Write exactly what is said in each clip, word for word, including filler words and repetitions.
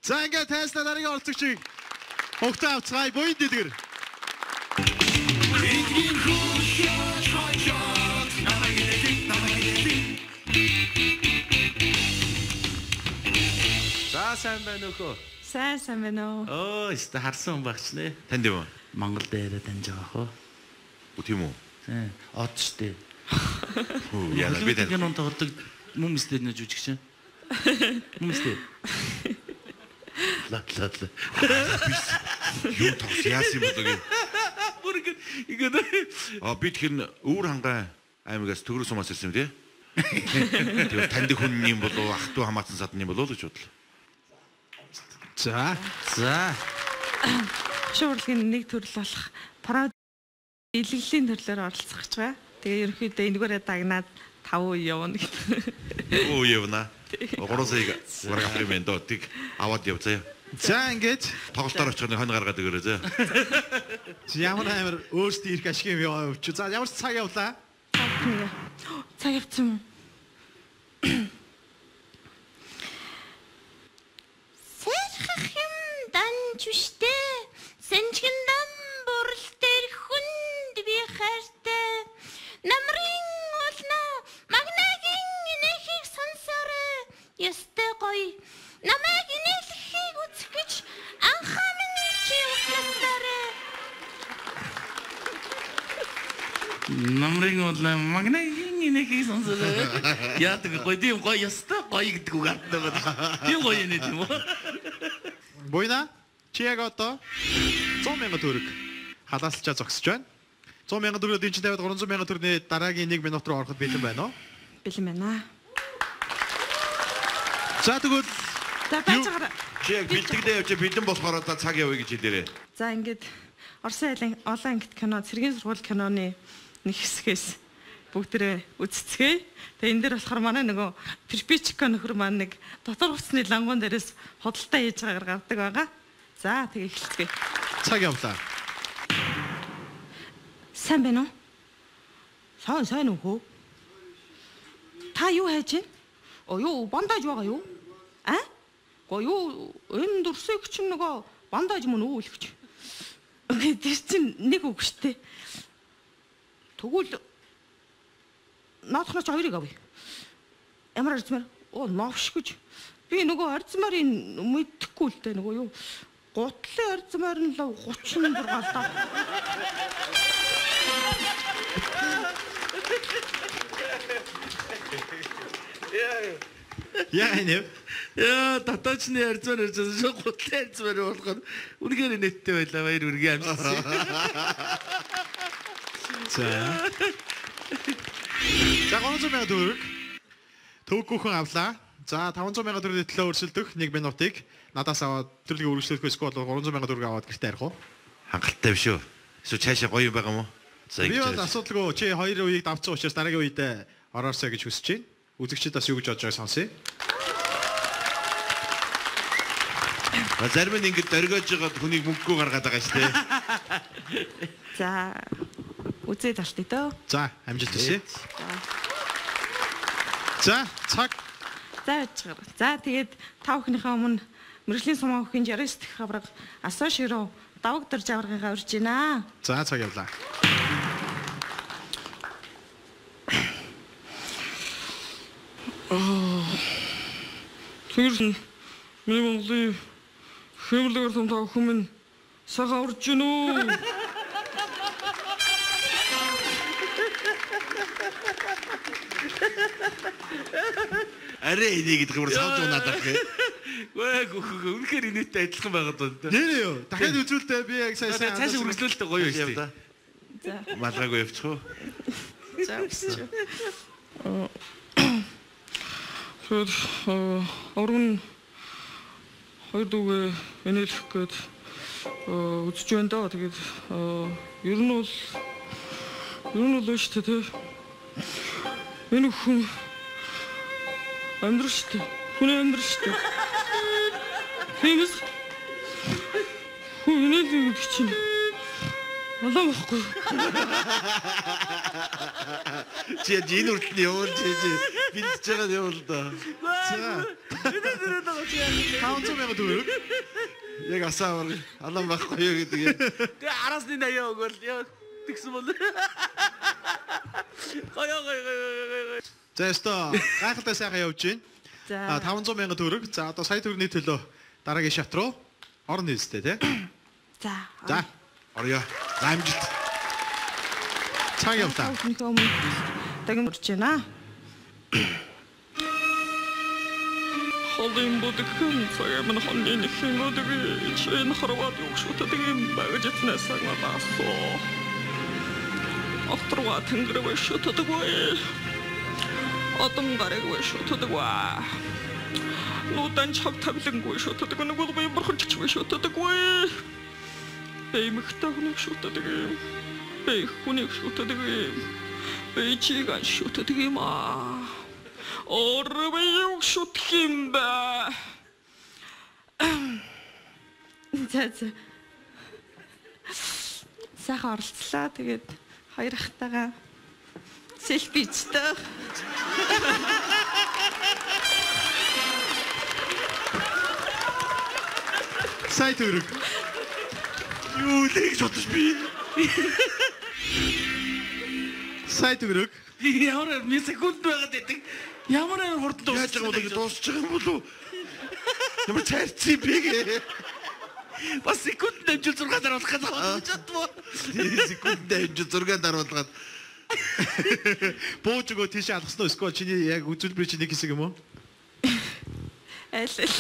За ингээд тайсна дараагийн оролцогчийг Хогтой авцгай буян дэлгэр. За сайн байна уу? Сайн сайн байна уу? Оо, ист харсан багч нэ. Танд юм уу? Монгол дээрээ таньж байгаа хөө. Үгүй тийм үү? Тийм. Од штэ. Яа, би тань. Кинон тоглодог юм сте нэ жүжигч. Юм сте. Ла ла ла. Юу тос яасан юм бэ? Бүрг игээд А би тэгэхээр өвөр хангай аймагаас төгрөг сумаас ирсэн юм тий. Тэр танд хүн юм болов ах トゥ хамаатан садан юм болов л гэж бодлоо. За. за Шуурлагын нэг төрөл болох парад илгэлийн төрлөөр оролцох гэж байгаа. Тэгээ ерөнхийдөө энэгээрээ дагнаад тав уу явна гэдэг. Оо явна. гурван сая гаргахрымэн дотыг аваад явцаа. За ингээд тоглолтоор очих нэг хон гаргаад өгөөрэй зөө. Ямар амар өөрсдөө ирэх ашиг юм яваач. За ямар цаг явлаа? Цаг явцсан. Сэрхэх юм данчвштэй сэнчгэн дам бүрэл дээр хүнд би хайртай намрын уулна магнагийн инэхийг сонсоорой ястай гоё намайг инээлхийг үзэх гэж анхаамын чи усласаарай намрын уулна магнагийн инэхийг сонсоорой яадаг гоё тийм гоё ястай гоё гэдэг үг арддаг. Тийм гоё нэ тийм үү? Буйна чи яг одоо сто мянган төгрөг халаасалчаа зогсож байна. сто мянган төгрөг энэ чинь тавиад гурван зуун мянган төгрөгийн дараагийн нэг минут руу ороход бэлэн байна уу? Бэлэн байна. За тэгвэл За бацгаар. чи яг бэлтгэдээ явж бэлэн болохоор одоо цаг явъя гэж хэлээрэй. За ингээд Орсын айлын олон ангит кино, цэргийн сургууль киноны нэг хэсгээс бүгдээрээ үзцгээе. Тэгээ энэ дээр болохоор манай нөгөө Перпичко нөхөр маань нэг дотор хувцсны лангуун дээрээс худалдаа хийж байгаагаар гардаг байгаа. За тэгээ эхэлцгээе. Цаг явлаа. Сайн байна уу? Сайн сайн уу? Та юу хайж байна? Оо юу бандаж байгаа юу? А? Го юу энэ дурсыг чинь нөгөө бандаж мөн үү үлгч. Окей, тэр чинь нэг үг штэ. Тэгвэл наадахнаас хоёрыг авъя. Ямар арзмаар? Оо, новш гэж. Би нөгөө арзмарын мэдхгүй л дээ нөгөө юу. Гутлын арзмаар нь л гучин дургаалаа. Яа энэ? Яа, татаачны арзмаар ирсэн шүү гутлын арзмаар болохоор үнэхээр нэттэй байлаа баяр үргээ амжсан. За. За гурван зуун мянган төгрөг төвгөхөн авлаа. За таван зуун мянган төгрөгийн төлөө өрсөлдөх нэг минутыг надаас аваад төрлөгийг өргөжлөхөөс эсвэл гурван зуун мянган төгрөг аваад гэртээ арих уу? Хангалттай биш үү? Эсвэл цаашаа гоё юм байгаа юм уу? За би бол асуудалгүй чи хоёр үеийг давцсан учраас дараагийн үед ороорсоо гэж хүсэж байна. Үзэгчид бас юу гэж бодож байгааг сонсъё. А зарим нь ингэж дөргиож байгаа хүнийг мөнгөгүй гаргаад байгаа шүү дээ. За үзээд алт дөө. За амжилт хүсье. За цаг. За ячгаар. За тэгээд та бүхнийхээ өмнө мэрэгжлийн сумаа бүхийн жаргал дэх хавраг асаа ширөө даваг дорж аваргыгаа урьж байна. За цаг явлаа. Тэр миний Монголын хэмлэгэр том та хүмүүс сага урьж гинэ үү? Арэ энийг гэдэг юм санаж унаад байх гээ. Гүй гүхүү үнэхээр инээдтэй адилхан байгаад байна. Нэ нэ юу? Дахиад үзүүлдэ би яг сайн сайн цааш үргэлжлүүлэлтээ гоё шүү дээ. За. Малгайгүй явчих уу? За үсч. Хөөд орон хоёр дүүгээ энэлэх гээд үзэж байна даа. Тэгээд ер нь бол ер нь л шүү дээ. Энэ хүн амьдрал шүү дээ. Хүн амьдрал шүү дээ. Тэгээс хүн энэлэх гэдэг чинь Улаан байхгүй. Чи энэ үрдэн явуул чи бэлдэж байгаа явуул да. За. таван зуун мянган төгрөг. Яг асаавар алан байхгүй юу гэдэг юм. Тэгээ араасны наяа өгөөл яа тэгсэн бол. Гой гой гой. За ёстой гайхалтай сайхан явж байна. За. таван зуун мянган төгрөг. За одоо сая төгрөгийн төлөө дараагийн шат руу орно үстэй тий. За. За. Орё. За амжилт. Цаг явлаа. Тэгэн урж байна. Холын будгэн цагаан мань хоньны хэмэдэг чин харваад юуштай багажтнаас агнаасоо. Авторва тэнгэрвэ шутдаг бай. Одон гарагвэ шутдаг бай. Нуудан чав тавлангүй шутдаг нэг бол бай бурханч шутдаг бай. Бэй мөхтөгнө шутдаг. Бэй хүнийг шутдаг. Бэй чигаа шутдаг юм аа. Орвэйг шутх юм ба. За за. Сайхан оролцлоо. Тэгээд хоёр ахтайгаа селфи хийдэг. Сая төгрөг. Юу л их шутж би. Сая төгрөг. Ямар нэг секунд байгаад байдаг. Ямар нэг хурдан Яаж байгаа бол дуусч байгаа юм болов? Ямар цайрцсан бэ гээ? бас секунд дэмжил зураг даруулах гэж байна чадваа. Секунд дэмжил зураг даруулгаад. Бууж өгөө тийш алгасан уу? Эсвэл чиний яг үзүүлбэр чинь нэг хэсэг юм уу? Айл айл.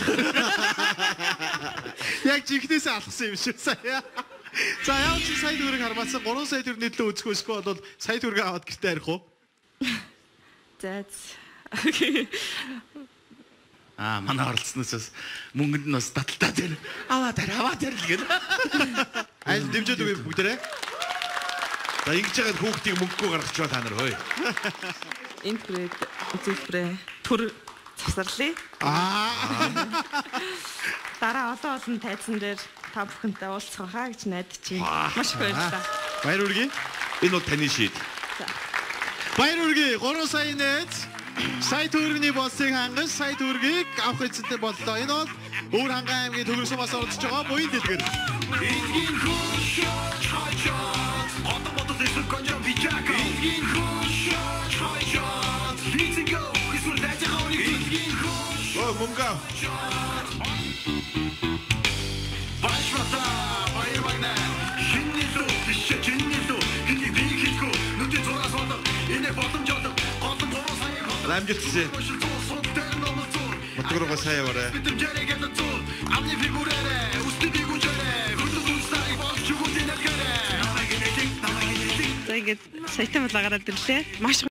Яг жинхнээсээ алгасан юм шиг сая. За яа чи сая төгрөг хармаасан гурван сая төгрөгийн төлөө үзэх үсгүй бол сая төгрөг аваад гэртээ арих уу? За. Аа манай оролцсноос мөнгөнд нь бас таталтаа дээр аваад арай аваад арай л гэдэг. Айл дэмжээд үгүй бүгдээрээ. За ингэж яагаад хүүхдийг мөнгөгүй гаргаж байгаа та нар хөөе. Энэ бүрээ үзүүлбэрээ төр завсарлаа. Аа. Дараа олон олон тайзан дээр та бүхэнтэй уулзах хаа гэж найдаж байна. Маш их баярлалаа. Баяр үргийн. Энэ бол таны шийд. Баяр үргийн гурван сая найз сая төгрөгийн боссыг хангаж сая төгрөгийг авах эцэстээ боллоо. Энэ бол Өвөр хангаан аймгийн төгрөг сумаас оролцож байгаа буян дэлгэр. Оо мөнгө. Башвата баяр багна шиний лөө биш чиний лөө хэнийг би хийхгүй нүдээ зураас болоо энэ боломж олоо голом гурван сая Амжилт хүсье. Мотогрого сайн яваарай. Амны фигурэрэ үстэй бигүүжэрэ хүлэн сая болж өгөх юм хэрэг. За ингээд саятан бол гараад ирлээ. Маш